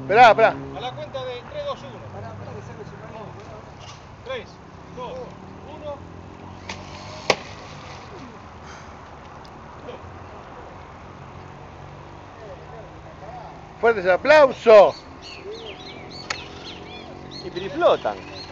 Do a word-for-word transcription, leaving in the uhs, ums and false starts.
Esperá, esperá. A la cuenta de tres, dos, uno. tres, dos, uno. Fuertes aplausos. Y flotan.